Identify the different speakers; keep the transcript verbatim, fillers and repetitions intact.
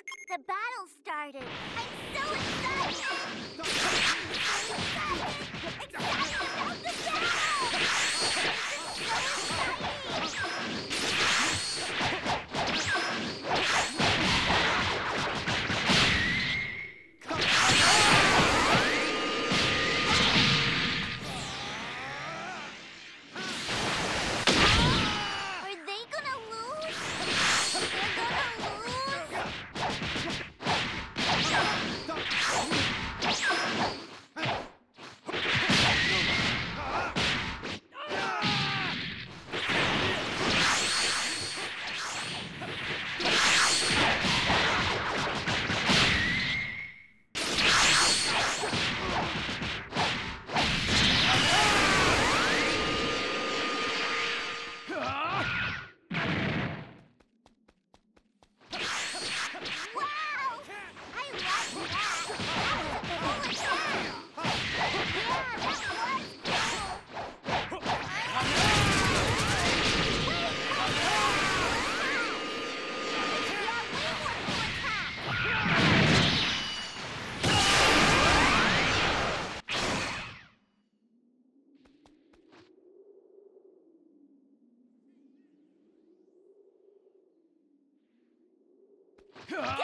Speaker 1: The battle started! I'm so excited! So excited! Excited about the battle! This is so Are they gonna lose? They're gonna lose? Wow! I like that! That was a cool attack! Yeah, that was cool! Yeah, we want to attack!